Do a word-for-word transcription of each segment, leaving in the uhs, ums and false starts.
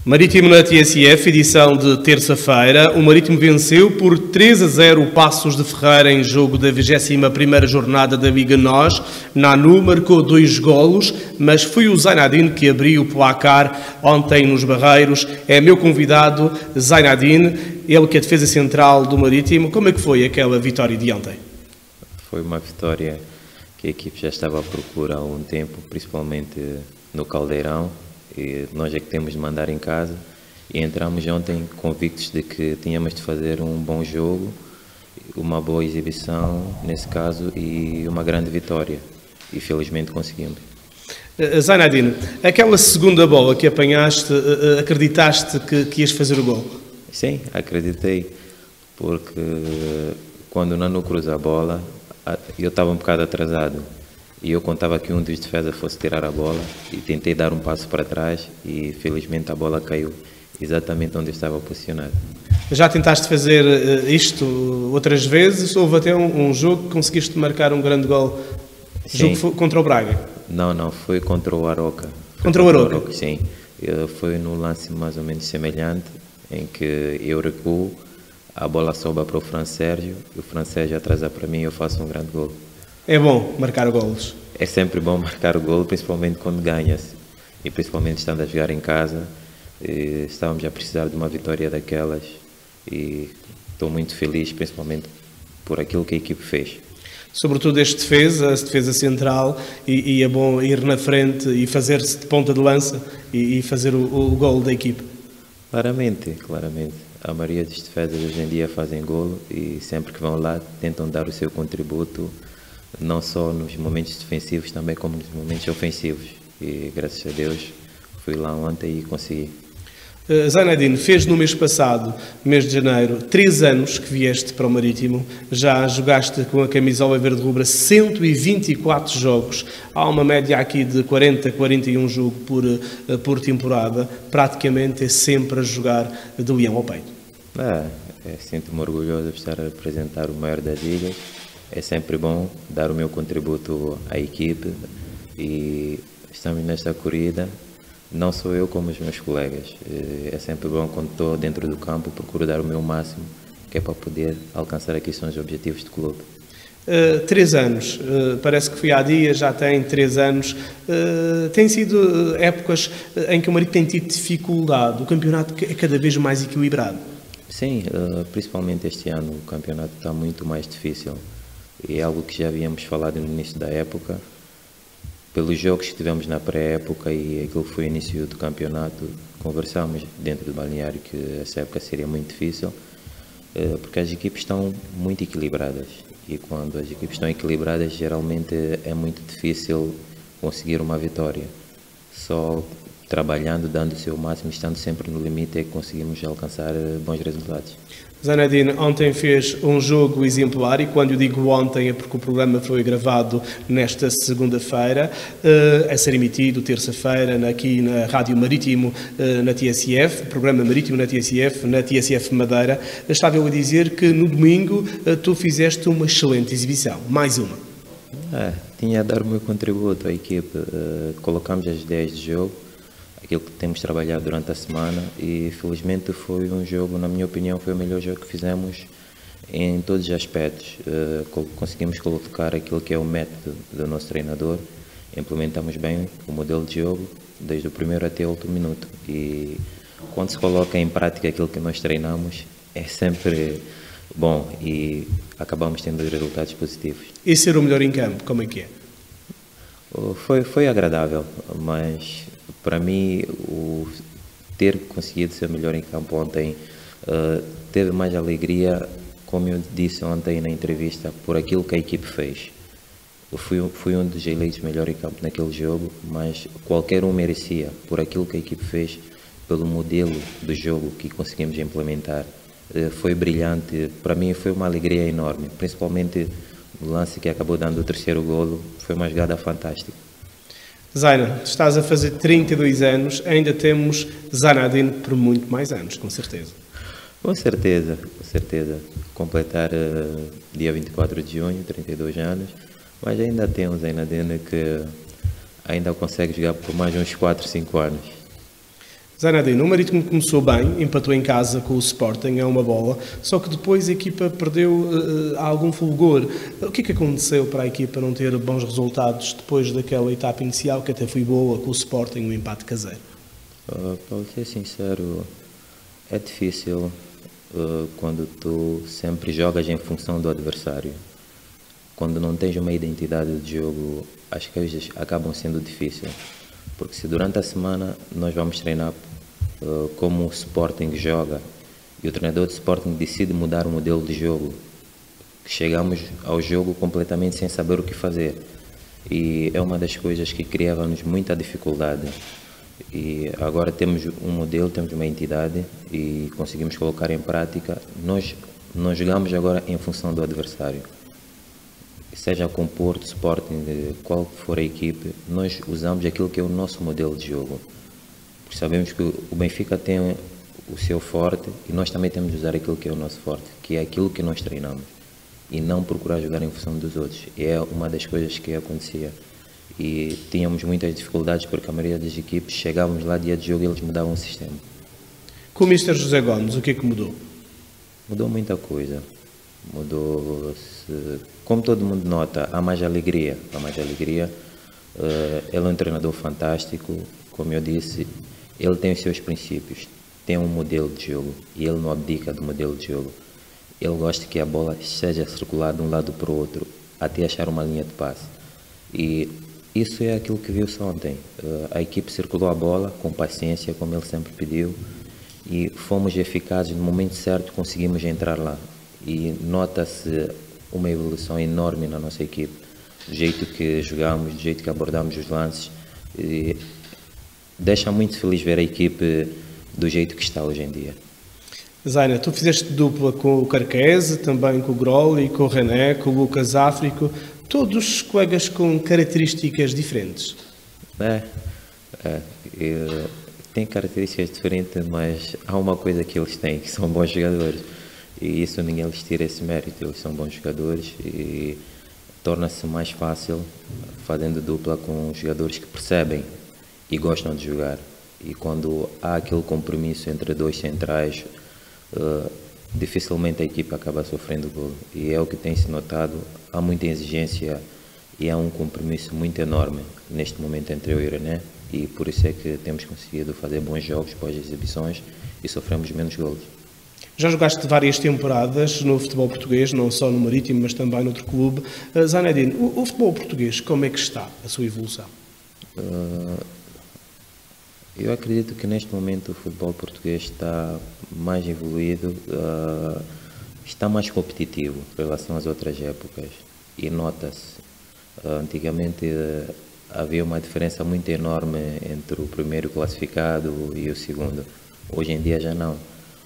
Marítimo na T S F, edição de terça-feira. O Marítimo venceu por três a zero o Paços de Ferreira em jogo da vigésima primeira jornada da Liga Nós. Nanu marcou dois golos, mas foi o Zainadine que abriu o placar ontem nos Barreiros. É meu convidado, Zainadine, ele que é a defesa central do Marítimo. Como é que foi aquela vitória de ontem? Foi uma vitória que a equipe já estava à procura há um tempo, principalmente no Caldeirão. E nós é que temos de mandar em casa e entramos ontem convictos de que tínhamos de fazer um bom jogo, uma boa exibição nesse caso e uma grande vitória, e felizmente conseguimos. Zainadine, aquela segunda bola que apanhaste, acreditaste que, que ias fazer o gol? Sim, acreditei, porque quando o Nanu cruza a bola, eu estava um bocado atrasado. E eu contava que um dos defesas fosse tirar a bola e tentei dar um passo para trás e felizmente a bola caiu exatamente onde eu estava posicionado. Já tentaste fazer isto outras vezes? Houve até um, um jogo que conseguiste marcar um grande gol. Sim. Jogo contra o Braga? Não, não, foi contra o Aroca. Foi contra o Aroca? Aroca, sim. Foi num lance mais ou menos semelhante, em que eu recuo, a bola sobe para o Fran Sérgio, e o Fran Sérgio atrasa para mim e eu faço um grande gol. É bom marcar golos? É sempre bom marcar o golo, principalmente quando ganha-se. E principalmente estando a jogar em casa, estávamos a precisar de uma vitória daquelas. E estou muito feliz, principalmente por aquilo que a equipe fez. Sobretudo este defesa, a defesa central, e, e é bom ir na frente e fazer-se de ponta de lança e, e fazer o, o golo da equipe. Claramente, claramente. A maioria dos defesas hoje em dia fazem golo e sempre que vão lá tentam dar o seu contributo, não só nos momentos defensivos, também como nos momentos ofensivos. E graças a Deus fui lá ontem e consegui. Uh, Zainadine, fez no mês passado, mês de janeiro, três anos que vieste para o Marítimo. Já jogaste com a camisola verde-rubra cento e vinte e quatro jogos. Há uma média aqui de quarenta, quarenta e um jogos por, uh, por temporada. Praticamente é sempre a jogar de leão ao peito. É, é, sinto-me orgulhoso de estar a representar o maior das ilhas. É sempre bom dar o meu contributo à equipe e estamos nesta corrida, não sou eu como os meus colegas. É sempre bom quando estou dentro do campo, procuro dar o meu máximo, que é para poder alcançar aqui são os objetivos do clube. Uh, três anos, uh, parece que foi há dias, já tem três anos. Uh, tem sido épocas em que o Marítimo tem tido dificuldade, o campeonato é cada vez mais equilibrado. Sim, uh, principalmente este ano o campeonato está muito mais difícil. É algo que já havíamos falado no início da época, pelos jogos que tivemos na pré-época e aquilo que foi o início do campeonato, conversámos dentro do balneário que essa época seria muito difícil, porque as equipes estão muito equilibradas e quando as equipes estão equilibradas geralmente é muito difícil conseguir uma vitória. Só trabalhando, dando o seu máximo, estando sempre no limite é que conseguimos alcançar bons resultados. Zainadine, ontem fez um jogo exemplar e quando eu digo ontem é porque o programa foi gravado nesta segunda-feira, uh, a ser emitido terça-feira aqui na Rádio Marítimo, uh, na T S F, programa Marítimo na T S F, na T S F Madeira. Estava eu a dizer que no domingo uh, tu fizeste uma excelente exibição, mais uma. É, tinha a dar o meu contributo à equipe, uh, colocamos as ideias de jogo, aquilo que temos trabalhado durante a semana e felizmente foi um jogo, na minha opinião, foi o melhor jogo que fizemos em todos os aspectos. Uh, conseguimos colocar aquilo que é o método do nosso treinador, implementamos bem o modelo de jogo desde o primeiro até o último minuto e quando se coloca em prática aquilo que nós treinamos é sempre bom e acabamos tendo resultados positivos. E ser o melhor em campo, como é que é? Uh, foi, foi agradável, mas para mim, o ter conseguido ser melhor em campo ontem uh, teve mais alegria, como eu disse ontem na entrevista, por aquilo que a equipe fez. Eu fui, fui um dos eleitos melhor em campo naquele jogo, mas qualquer um merecia, por aquilo que a equipe fez, pelo modelo do jogo que conseguimos implementar. Uh, foi brilhante, para mim foi uma alegria enorme, principalmente no lance que acabou dando o terceiro golo, foi uma jogada fantástica. Zaina, estás a fazer trinta e dois anos, ainda temos Zainadine por muito mais anos, com certeza. Com certeza, com certeza. Completar uh, dia vinte e quatro de junho, trinta e dois anos, mas ainda temos Zainadine que ainda consegue jogar por mais uns quatro, cinco anos. Zainadine, o Marítimo começou bem, empatou em casa com o Sporting, é uma bola, só que depois a equipa perdeu uh, algum fulgor. O que é que aconteceu para a equipa não ter bons resultados depois daquela etapa inicial, que até foi boa, com o Sporting, um empate caseiro? Uh, para ser sincero, é difícil uh, quando tu sempre jogas em função do adversário. Quando não tens uma identidade de jogo, as coisas acabam sendo difíceis. Porque se durante a semana nós vamos treinar uh, como o Sporting joga e o treinador do Sporting decide mudar o modelo de jogo, chegamos ao jogo completamente sem saber o que fazer. E é uma das coisas que criava-nos muita dificuldade. E agora temos um modelo, temos uma entidade e conseguimos colocar em prática. Nós não jogamos agora em função do adversário. Seja com Porto, Sporting, qual for a equipe, nós usamos aquilo que é o nosso modelo de jogo. Porque sabemos que o Benfica tem o seu forte e nós também temos de usar aquilo que é o nosso forte, que é aquilo que nós treinamos. E não procurar jogar em função dos outros. E é uma das coisas que acontecia. E tínhamos muitas dificuldades porque a maioria das equipes, chegávamos lá dia de jogo e eles mudavam o sistema. Com o mister José Gomes, o que é que mudou? Mudou muita coisa. Mudou-se, como todo mundo nota, há mais alegria, há mais alegria. Uh, ele é um treinador fantástico, como eu disse, ele tem os seus princípios, tem um modelo de jogo e ele não abdica do modelo de jogo. Ele gosta que a bola seja circulada de um lado para o outro, até achar uma linha de passe. E isso é aquilo que viu-se ontem. Uh, a equipe circulou a bola com paciência, como ele sempre pediu, e fomos eficazes no momento certo, conseguimos entrar lá. E nota-se uma evolução enorme na nossa equipe, do jeito que jogamos, do jeito que abordamos os lances. E deixa muito feliz ver a equipe do jeito que está hoje em dia. Zaina, tu fizeste dupla com o Carquese, também com o Groli, com o René, com o Lucas Áfrico, todos colegas com características diferentes. É, é eu, tem características diferentes, mas há uma coisa que eles têm, que são bons jogadores. E isso ninguém lhes tira esse mérito, eles são bons jogadores e torna-se mais fácil fazendo dupla com jogadores que percebem e gostam de jogar. E quando há aquele compromisso entre dois centrais, uh, dificilmente a equipa acaba sofrendo gol. E é o que tem-se notado, há muita exigência e há um compromisso muito enorme neste momento entre eu e o René, e por isso é que temos conseguido fazer bons jogos pós-exibições e sofremos menos golos. Já jogaste várias temporadas no futebol português, não só no Marítimo, mas também noutro clube. Uh, Zainadine, o, o futebol português, como é que está a sua evolução? Uh, eu acredito que neste momento o futebol português está mais evoluído, uh, está mais competitivo em relação às outras épocas. E nota-se, uh, antigamente uh, havia uma diferença muito enorme entre o primeiro classificado e o segundo. Hoje em dia já não.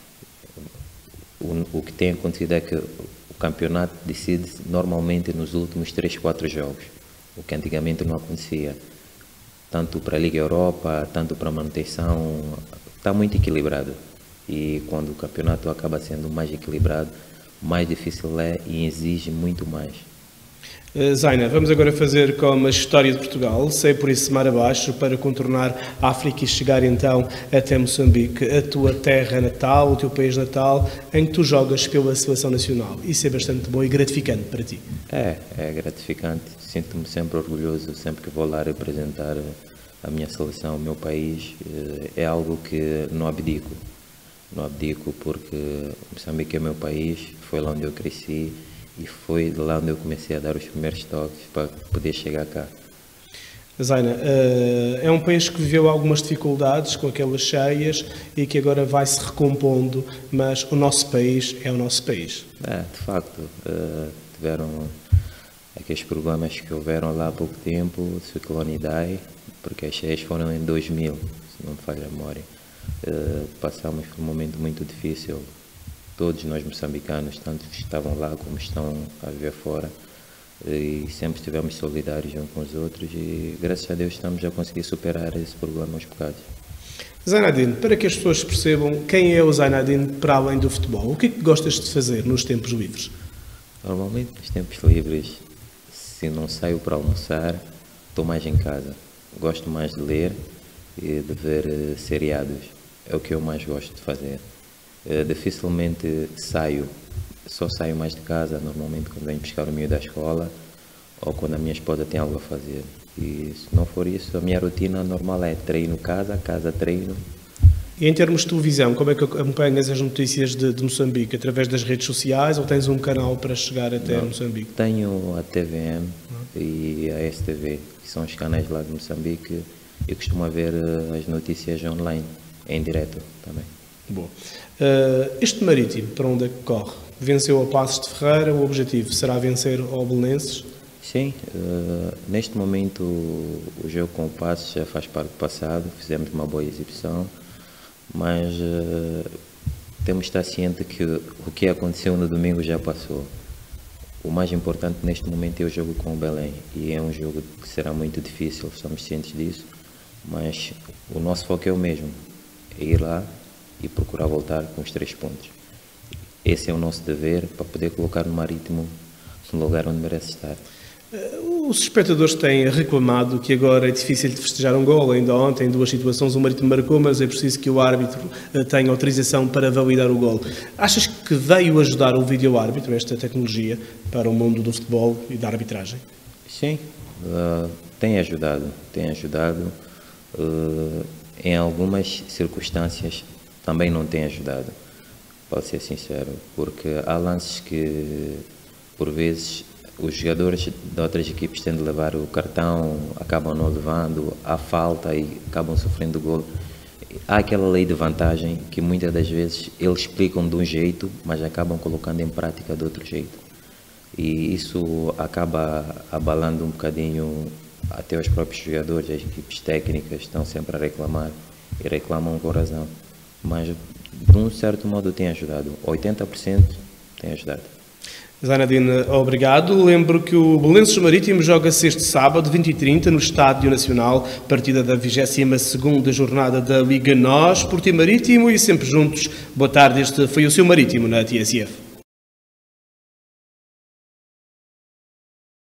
O, o que tem acontecido é que o campeonato decide normalmente nos últimos três, quatro jogos, o que antigamente não acontecia. Tanto para a Liga Europa, tanto para a manutenção, está muito equilibrado. E quando o campeonato acaba sendo mais equilibrado, mais difícil é e exige muito mais. Uh, Zaina, vamos agora fazer como a história de Portugal, sair por esse mar abaixo para contornar a África e chegar então até Moçambique, a tua terra natal, o teu país natal, em que tu jogas pela seleção nacional. Isso é bastante bom e gratificante para ti. É, é gratificante. Sinto-me sempre orgulhoso, sempre que vou lá representar a minha seleção, o meu país. É algo que não abdico. Não abdico porque Moçambique é meu país, foi lá onde eu cresci. E foi lá onde eu comecei a dar os primeiros toques para poder chegar cá. Zaina, é um país que viveu algumas dificuldades com aquelas cheias e que agora vai se recompondo, mas o nosso país é o nosso país. É, de facto, tiveram aqueles problemas que houveram lá há pouco tempo, o ciclone Idai, porque as cheias foram em dois mil, se não me falha a memória. Passamos por um momento muito difícil. Todos nós moçambicanos, tanto que estavam lá como estão a viver fora, e sempre estivemos solidários uns com os outros e graças a Deus estamos a conseguir superar esse problema aos bocados. Zainadine, para que as pessoas percebam quem é o Zainadine para além do futebol, o que é que gostas de fazer nos tempos livres? Normalmente nos tempos livres, se não saio para almoçar, estou mais em casa. Gosto mais de ler e de ver seriados. é o que eu mais gosto de fazer. Uh, dificilmente saio, só saio mais de casa, normalmente quando venho buscar o miúdo da escola ou quando a minha esposa tem algo a fazer. E se não for isso, a minha rotina normal é treino casa, casa treino. E em termos de televisão, como é que acompanhas as notícias de, de Moçambique? Através das redes sociais ou tens um canal para chegar até Não, Moçambique? Tenho a T V M e a S T V, que são os canais lá de Moçambique, e costumo ver as notícias online, em direto também. Boa. Uh, este Marítimo, para onde é que corre? Venceu a Passos de Ferreira, o objetivo será vencer ao Belenenses? Sim, uh, neste momento o, o jogo com o Passos já faz parte do passado, fizemos uma boa exibição, mas uh, temos de estar ciente que o que aconteceu no domingo já passou. O mais importante neste momento é o jogo com o Belém, e é um jogo que será muito difícil, estamos cientes disso, mas o nosso foco é o mesmo, é ir lá e procurar voltar com os três pontos. Esse é o nosso dever para poder colocar o Marítimo no lugar onde merece estar. Os espectadores têm reclamado que agora é difícil de festejar um gol. Ainda ontem, em duas situações, o Marítimo marcou, mas é preciso que o árbitro tenha autorização para validar o gol. Achas que veio ajudar o vídeo-árbitro, esta tecnologia, para o mundo do futebol e da arbitragem? Sim, uh, tem ajudado, tem ajudado. Uh, em algumas circunstâncias também não tem ajudado, posso ser sincero, porque há lances que, por vezes, os jogadores de outras equipes têm de levar o cartão, acabam não levando, há falta e acabam sofrendo gol. Há aquela lei de vantagem que muitas das vezes eles explicam de um jeito, mas acabam colocando em prática de outro jeito. E isso acaba abalando um bocadinho até os próprios jogadores, as equipes técnicas estão sempre a reclamar e reclamam com razão. Mas de um certo modo tem ajudado, oitenta por cento tem ajudado. Zainadine, obrigado. Lembro que o Belenenses Marítimo joga-se este sábado, vinte e trinta, no Estádio Nacional, partida da vigésima segunda jornada da Liga Nós, Porto e Marítimo, e sempre juntos. Boa tarde, este foi o seu Marítimo na T S F.